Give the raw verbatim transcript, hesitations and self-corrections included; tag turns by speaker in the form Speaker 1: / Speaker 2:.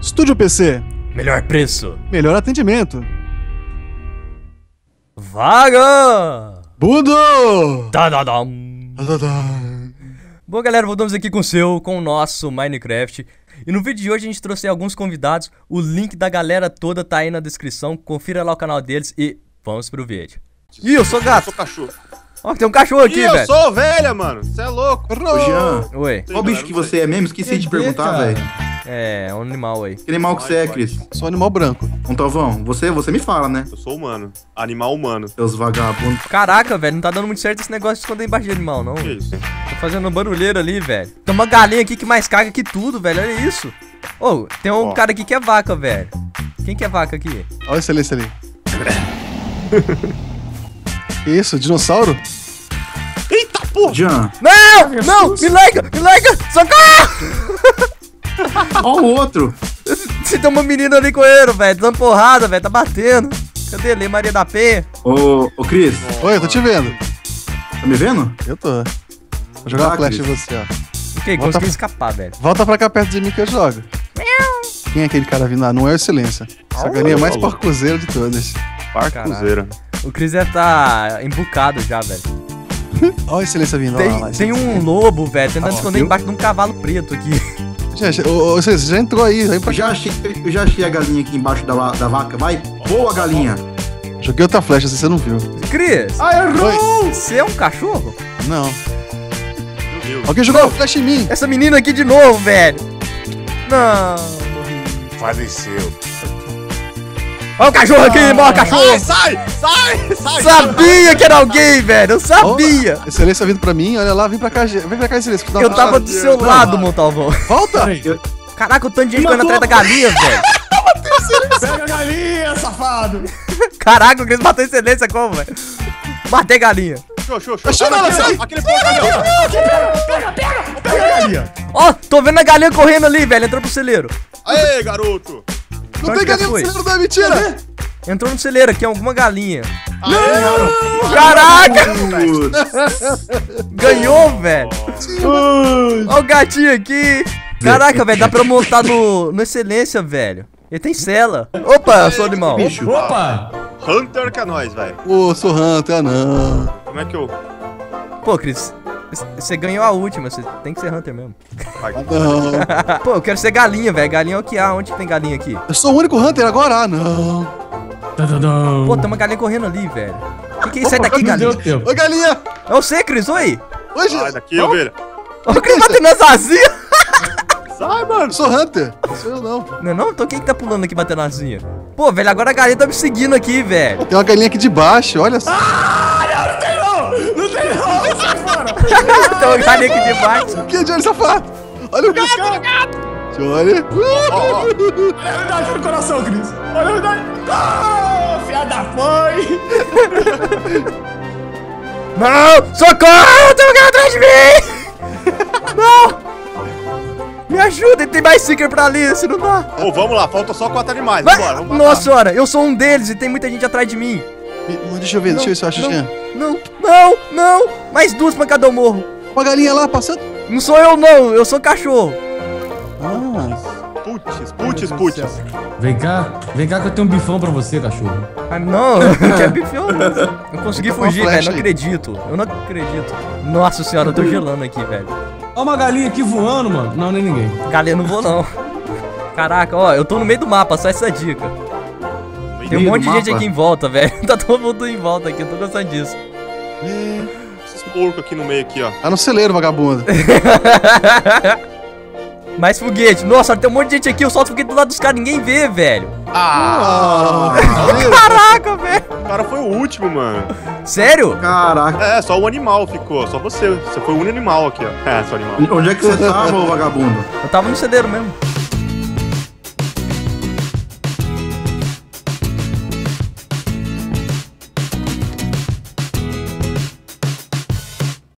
Speaker 1: Estúdio P C.
Speaker 2: Melhor preço.
Speaker 1: Melhor atendimento.
Speaker 2: Vaga!
Speaker 1: Budo!
Speaker 2: Tadadam. Bom, galera, voltamos aqui com o seu, com o nosso Minecraft. E no vídeo de hoje a gente trouxe alguns convidados. O link da galera toda tá aí na descrição. Confira lá o canal deles e vamos pro vídeo. Ih, eu sou gato.
Speaker 3: Eu sou cachorro.
Speaker 2: Ó, tem um cachorro aqui,
Speaker 3: Ih,
Speaker 2: velho.
Speaker 3: eu sou ovelha, mano. Você é louco.
Speaker 4: Ô, Jean,
Speaker 2: Oi.
Speaker 4: qual bicho que você é mesmo? Esqueci de perguntar, velho.
Speaker 2: É, é um animal aí.
Speaker 4: Que animal que você é, Cris?
Speaker 1: Sou animal branco.
Speaker 4: Montalvão, você, você me fala, né?
Speaker 3: Eu sou humano. Animal humano.
Speaker 4: Seus vagabundos.
Speaker 2: Caraca, velho, não tá dando muito certo esse negócio de esconder embaixo de animal, não.
Speaker 3: Que isso?
Speaker 2: Tô fazendo barulheira ali, velho. Tem uma galinha aqui que mais caga que tudo, velho. Olha isso. Ô, oh, tem um
Speaker 3: Ó.
Speaker 2: cara aqui que é vaca, velho. Quem que é vaca aqui?
Speaker 1: Olha esse ali, esse ali. Que isso, dinossauro?
Speaker 3: Eita, porra!
Speaker 4: Jean,
Speaker 2: Não! Não! Me larga! Me larga! Socorro!
Speaker 4: ó o outro.
Speaker 2: Se tem uma menina ali com ele, velho. Dando porrada, velho. Tá batendo. Cadê ele? Maria da Penha?
Speaker 4: Ô, ô, Cris,
Speaker 1: Oi, eu tô te vendo.
Speaker 4: tá me vendo?
Speaker 1: Eu tô. Vou jogar uma
Speaker 4: Ah,
Speaker 1: flecha em
Speaker 4: Cris.
Speaker 1: você, ó.
Speaker 2: Ok,
Speaker 1: Volta
Speaker 2: consegui
Speaker 1: pra-
Speaker 2: escapar, velho.
Speaker 1: Volta pra cá perto de mim que eu jogo. Quem é aquele cara vindo lá? Não é o Excelência. Essa galinha é mais
Speaker 3: falou.
Speaker 1: porcozeira de todas.
Speaker 3: Parcuzeira.
Speaker 2: O Chris deve tá embucado já, velvelho.
Speaker 1: Olha a Excelência vindo. Olha lá,
Speaker 2: Tem,
Speaker 1: lá,
Speaker 2: tem
Speaker 1: Excelência.
Speaker 2: um lobo, velho, tentando
Speaker 1: Ó,
Speaker 2: esconder
Speaker 1: viu?
Speaker 2: embaixo de um cavalo preto aqui.
Speaker 1: Gente, ô, ô, Excelência, já entrou aí. Vem pra
Speaker 4: Eu já achei, eu já achei a galinha aqui embaixo da, va- da vaca. Vai, boa, galinha.
Speaker 1: Joguei outra flecha, se você não viu.
Speaker 2: Chris,
Speaker 4: Ah, errou!
Speaker 2: você é um cachorro?
Speaker 1: Não.
Speaker 3: Meu Deus.
Speaker 1: Alguém jogou uma flecha em mim.
Speaker 2: Essa menina aqui de novo, velho. Não.
Speaker 3: Faleceu.
Speaker 2: Olha o cachorro aqui, morre cachorro.
Speaker 3: Sai, sai, sai!
Speaker 2: Sabia que era alguém, velho. Eu sabia.
Speaker 1: Ó, Excelência vindo pra mim, olha lá, vem pra cá, Ge- vem pra cá, Excelência.
Speaker 2: Eu tava do seu lado, Montalvão.
Speaker 1: Volta!
Speaker 2: Caraca, o tanto de gente correndo atrás da galinha, velho.
Speaker 5: Pega a galinha, safado!
Speaker 2: Caraca, o Chris matou a excelência como, velho? Matei a galinha.
Speaker 3: Show, show, show.
Speaker 1: Achei
Speaker 3: Olha
Speaker 1: ela,
Speaker 3: aquele-
Speaker 1: sai!
Speaker 3: Aquele porco ali, ó.
Speaker 5: Pega a galinha!
Speaker 2: Ó, tô vendo a galinha correndo ali, velho. Entrou pro celeiro.
Speaker 3: Aê, garoto.
Speaker 1: Não
Speaker 2: Onde
Speaker 1: tem
Speaker 2: que
Speaker 1: galinha no
Speaker 2: foi?
Speaker 1: celeiro, não é mentira!
Speaker 2: Entrou no celeiro aqui, alguma galinha.
Speaker 3: Aê,
Speaker 2: Caraca!
Speaker 4: Putz.
Speaker 2: Ganhou, velho. Ó o gatinho aqui. Caraca, velho, dá pra montar no, no excelência, velho. Ele tem cela. Opa, eu sou animal.
Speaker 4: Bicho.
Speaker 5: Opa!
Speaker 3: Hunter que é nós, velho.
Speaker 1: Ô, sou Hunter, ah não.
Speaker 3: Como é que eu...
Speaker 2: Pô, Cris, você ganhou a última, você tem que ser Hunter mesmo.
Speaker 3: Vai.
Speaker 1: Não.
Speaker 2: Pô, eu quero ser galinha, velho. Galinha é o que há. Onde que tem galinha aqui?
Speaker 1: Eu sou o único Hunter agora? Ah, não.
Speaker 5: Tadadão.
Speaker 2: Pô, tem uma galinha correndo ali, velho. O que, que é isso? Sai daqui,
Speaker 5: Não
Speaker 2: galinha.
Speaker 5: deu tempo.
Speaker 1: Oi, galinha!
Speaker 2: É você, Cris, oi.
Speaker 1: Oi,
Speaker 3: Sai
Speaker 1: gente.
Speaker 3: daqui, ovelha.
Speaker 2: Ó, o Cris batendo nas asinhas.
Speaker 3: Sai, mano.
Speaker 1: Eu sou Hunter. Não sou eu, não.
Speaker 2: Não é não? Então quem que tá pulando aqui batendo nas asinhas? Pô, velho, agora a galinha tá me seguindo aqui, velho.
Speaker 1: Tem uma galinha aqui de baixo, olha só.
Speaker 5: Não tem não! Não tem não! Sai fora!
Speaker 2: Tem uma galinha aqui de baixo.
Speaker 1: Que Johnny safado? Olha o gato! Johnny!
Speaker 3: Ó, ó.
Speaker 5: Olha a verdade no coração, Cris! Olha a verdade! Ah, filha da mãe!
Speaker 2: Não! Socorro! Tem um cara atrás de mim! Não! Me ajuda, tem mais seeker pra ali, se não dá.
Speaker 3: Ô, vamos lá, falta só quatro animais.
Speaker 2: Vai-
Speaker 3: Vambora, vamos matar.
Speaker 2: Nossa senhora, eu sou um deles e tem muita gente atrás de mim.
Speaker 1: Me- Deixa eu ver, deixa eu ver se eu acho
Speaker 2: não,
Speaker 1: Jean.
Speaker 2: não, não, não! Mais duas pancadas eu morro.
Speaker 1: Uma galinha lá passando.
Speaker 2: Não sou eu não, eu sou cachorro.
Speaker 1: Ah,
Speaker 3: Putz, putz, putz.
Speaker 5: Vem cá, vem cá que eu tenho um bifão pra você, cachorro.
Speaker 2: Ai, não, não quer bifião. Eu consegui
Speaker 1: Tá com uma
Speaker 2: fugir, velho,
Speaker 1: flecha
Speaker 2: não
Speaker 1: aí.
Speaker 2: acredito. Eu não acredito. Nossa senhora, eu tô gelando aqui, velho.
Speaker 5: Olha uma galinha aqui voando, mano. Não, nem ninguém.
Speaker 2: Galinha, não vou não. Caraca, ó, eu tô no meio do mapa, só essa dica. Tem um
Speaker 4: Meio
Speaker 2: monte
Speaker 4: do
Speaker 2: de gente
Speaker 4: mapa?
Speaker 2: aqui em volta, velho. Tá todo mundo em volta aqui, eu tô gostando disso.
Speaker 3: Esses porcos aqui no meio aqui, ó.
Speaker 1: tá no celeiro, vagabundo.
Speaker 2: Mais foguete. Nossa, tem um monte de gente aqui, eu solto foguete do lado dos caras, ninguém vê, velho.
Speaker 3: Ah,
Speaker 2: Caraca, velho.
Speaker 3: o cara foi o último, mano.
Speaker 2: Sério?
Speaker 4: Caraca.
Speaker 3: É, só o animal ficou, só você. Você foi o único animal aqui, ó. É, só animal.
Speaker 4: Onde é que você tava, ô vagabundo?
Speaker 2: Eu tava no celeiro mesmo.